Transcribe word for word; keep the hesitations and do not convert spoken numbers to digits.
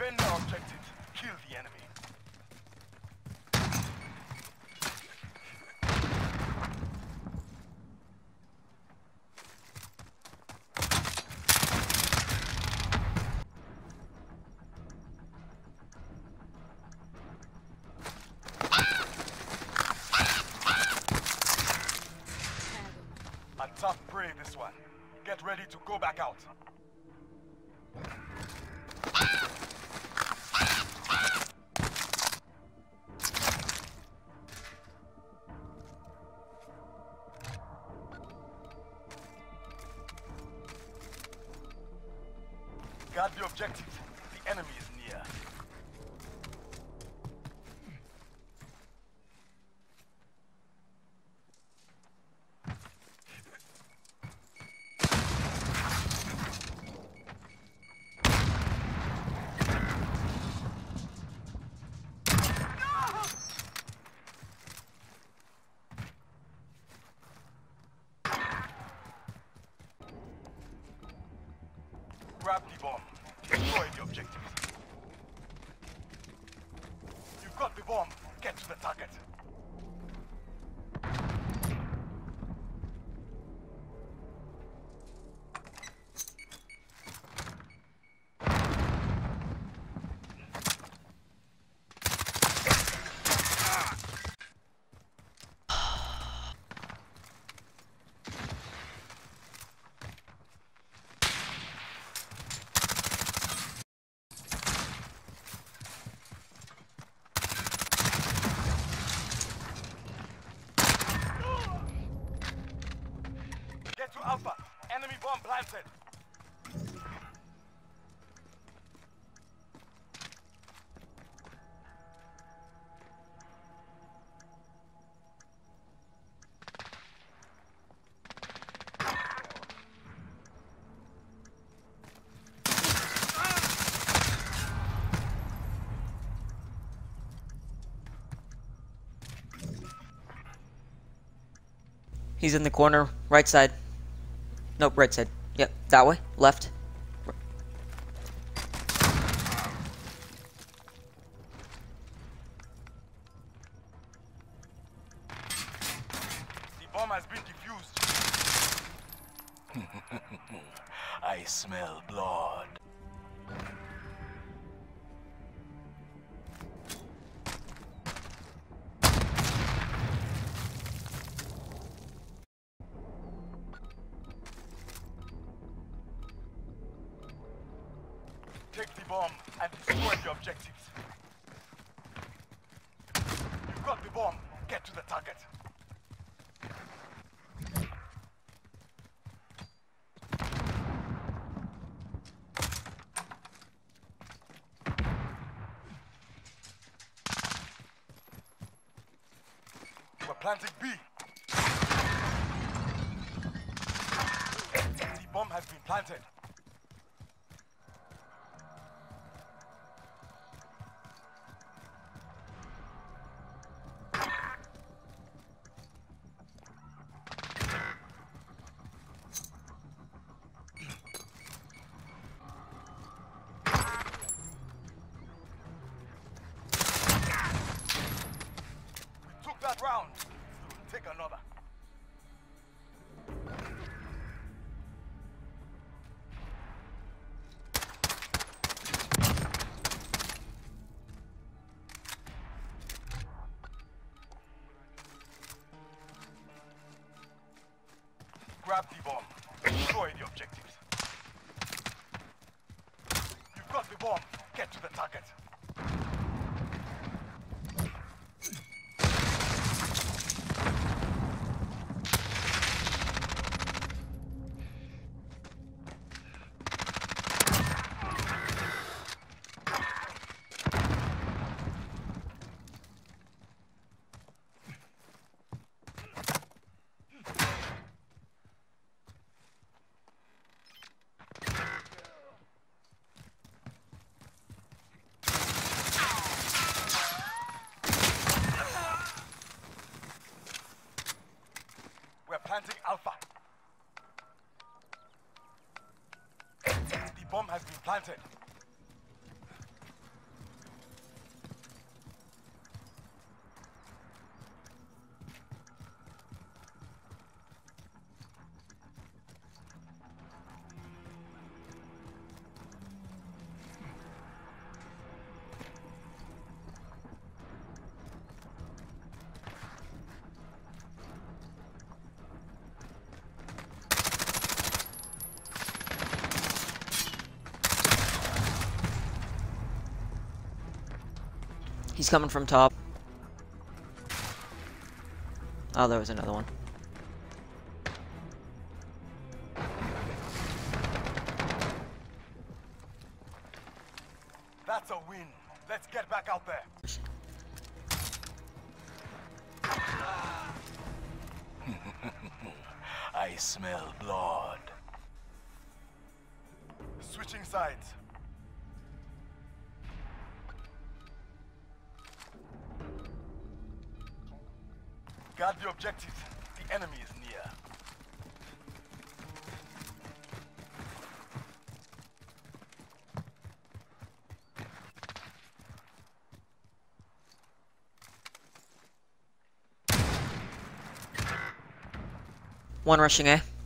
Defend our objectives. Kill the enemy. A tough prey, this one. Get ready to go back out. Got the objective. The enemy is near. Grab the bomb. Destroy the objectives. You've got the bomb. Get to the target. Get to Alpha. Enemy bomb planted. He's in the corner, right side. Nope, right side. Yep, that way. Left. The bomb has been defused. I smell blood. Take the bomb and destroy the objectives. You've got the bomb. Get to the target. We're planting B. The bomb has been planted. That round. We'll take another. Grab the bomb. Destroy the objectives. You've got the bomb. Get to the target. Planting Alpha. The bomb has been planted. He's coming from top. Oh, there was another one. That's a win. Let's get back out there. I smell blood. Switching sides. Guard the objectives. The enemy is near. One rushing A.